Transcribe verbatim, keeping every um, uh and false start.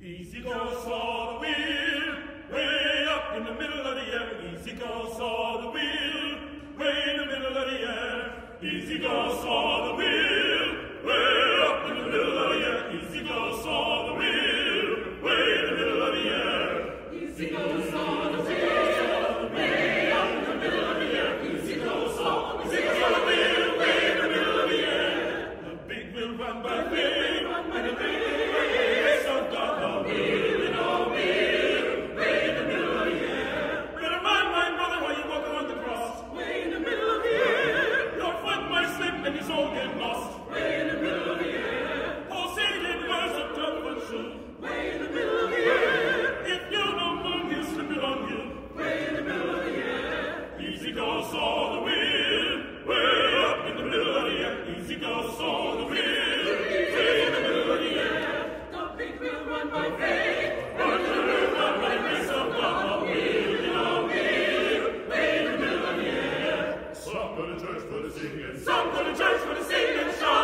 Easy goes all the wheel, way up in the middle of the air. Easy goes all the wheel, way in the middle of the air. Easy goes all the wheel, way up in the middle of the air. Easy goes all the wheel, way in the middle of the air. Easy goes all the wheel, way up in the middle of the air. Easy goes all, easy goes all the wheel, way in the middle of the air. The big wheel run by big, and the big way, so God the wheel, in all wheel, way in the middle of the air. Better mind my mother while you walk along the cross, way in the middle of the air. Your foot might slip and your soul get lost, way in the middle of the air. Oh, say it was a tough one shoe, way in the middle of the air. If you don't move, he'll slip it on you, way in the middle of the air. Easy goes all the wheel, way up in the middle of the air. Easy goes all the wheel, way in the middle of the air. The big wheel run by faith, run the wheel run by grace of God. The wheel, in all wheel, way in the middle of the air. Some go to church for the singing, some go to church for the singing, shout.